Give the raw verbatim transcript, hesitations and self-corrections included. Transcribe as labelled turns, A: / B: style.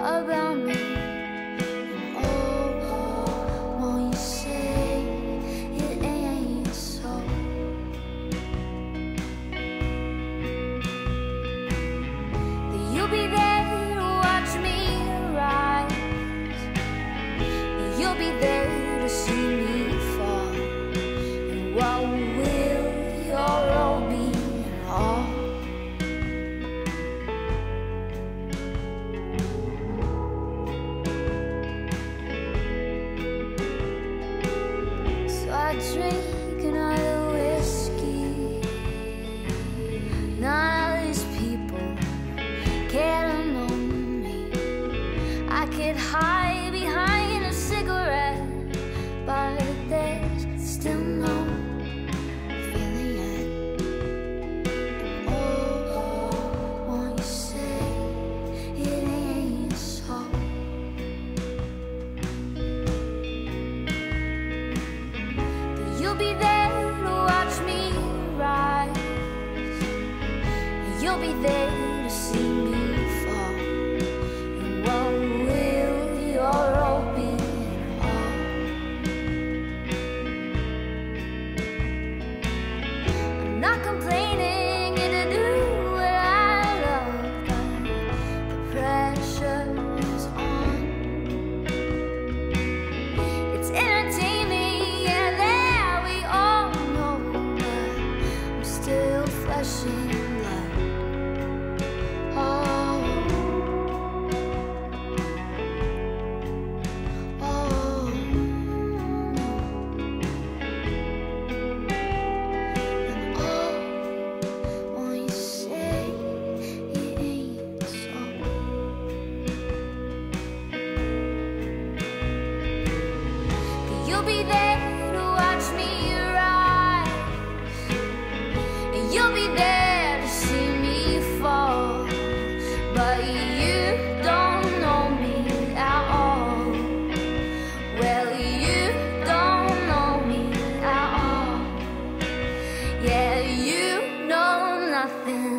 A: about me. And oh, won't you say it ain't so? That you'll be there to watch me rise. That you'll be there to see me fall. And what will your role be at all? I drink another whiskey. None of these people care to know me. I could hide behind a cigarette, but there's still no feeling yet. Oh, won't you say it ain't so? You'll be there to watch me rise. You'll be there to see me fall. And what will your role be at all? I'm not complaining to do what I love, but the pressure is on. It's entertaining, yeah, that we all know, but I'm still flesh and blood. Oh, oh, and oh, won't you say it ain't so? That you'll be there to watch me rise. And you'll be there to see me fall. But you don't know me at all. Well, you don't know me at all. Yeah, you know nothing